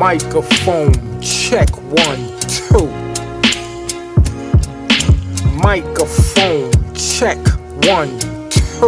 Microphone check 1 2. Microphone check 1 2.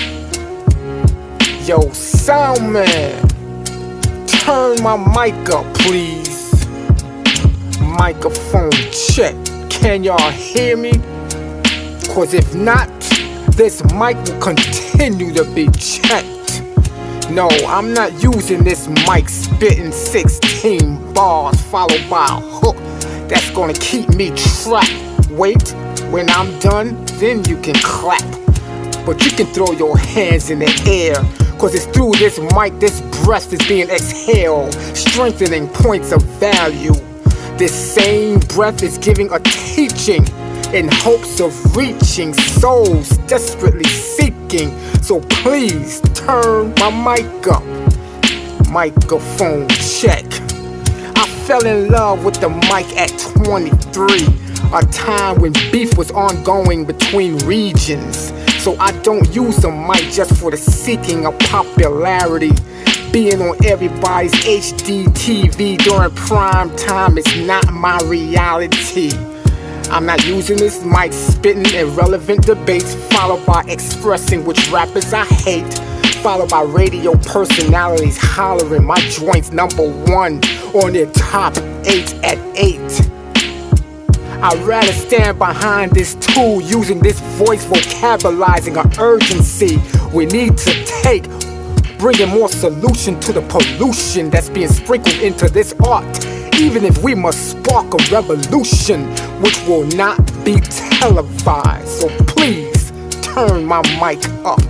Yo, sound man, turn my mic up, please. Microphone check. Can y'all hear me? Cause if not, this mic will continue to be checked. No, I'm not using this mic spitting 16 bars followed by a hook that's gonna keep me trapped. Wait, when I'm done, then you can clap. But you can throw your hands in the air, cause it's through this mic this breath is being exhaled, strengthening points of value. This same breath is giving a teaching in hopes of reaching souls desperately seeking. So please turn my mic up. Microphone check. I fell in love with the mic at 23, a time when beef was ongoing between regions. So I don't use the mic just for the seeking of popularity. Being on everybody's HD TV during prime time is not my reality. I'm not using this mic spitting irrelevant debates, followed by expressing which rappers I hate, followed by radio personalities hollering my joints #1 on their top 8 at 8. I'd rather stand behind this tool using this voice vocalizing an urgency we need to take, bringing more solution to the pollution that's being sprinkled into this art. Even if we must spark a revolution which will not be televised. So please turn my mic up.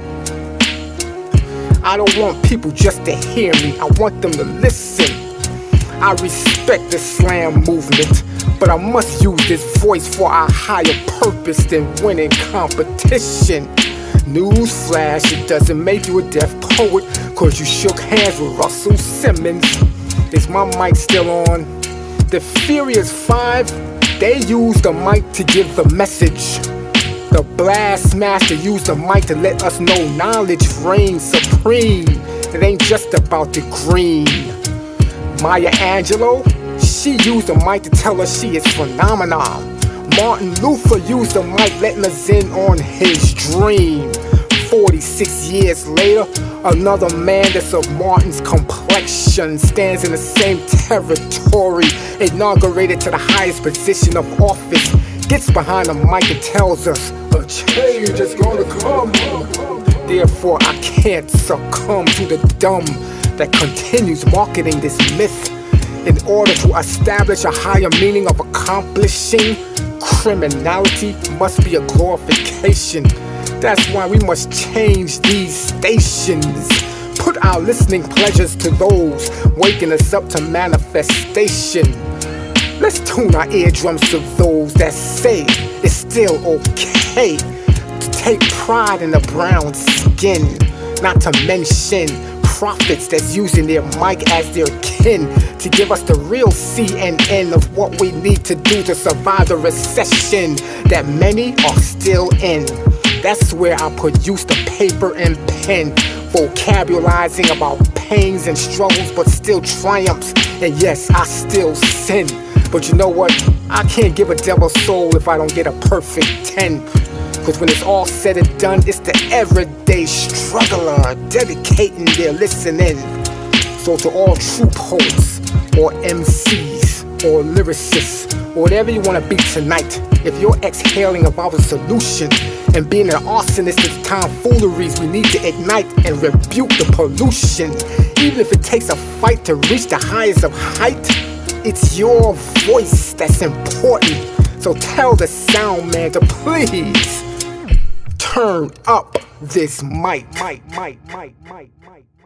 I don't want people just to hear me, I want them to listen. I respect the slam movement, but I must use this voice for a higher purpose than winning competition. Newsflash, it doesn't make you a deaf poet, cause you shook hands with Russell Simmons. Is my mic still on? The Furious 5, they use the mic to give the message. The Blast Master used the mic to let us know knowledge reigns supreme. It ain't just about the green. Maya Angelou, she used the mic to tell us she is phenomenal. Martin Luther used the mic letting us in on his dream. 46 years later, another man that's of Martin's complexion stands in the same territory, inaugurated to the highest position of office, gets behind the mic and tells us a change is gonna come. Therefore, I can't succumb to the dumb that continues marketing this myth in order to establish a higher meaning of accomplishing criminality must be a glorification. That's why we must change these stations. Put our listening pleasures to those waking us up to manifestation. Let's tune our eardrums to those that say it's still okay to take pride in the brown skin. Not to mention prophets that's using their mic as their kin to give us the real CNN of what we need to do to survive the recession that many are still in. That's where I produce the paper and pen, vocabularizing about pains and struggles but still triumphs. And yes, I still sin, but you know what? I can't give a devil soul if I don't get a perfect 10. Cause when it's all said and done, it's the everyday struggler dedicating their listening. So to all true poets, or MCs, or lyricists, or whatever you want to be tonight, if you're exhaling about a solution and being an arsonist of tomfooleries, we need to ignite and rebuke the pollution. Even if it takes a fight to reach the highest of height, it's your voice that's important. So tell the sound man to please turn up this mic.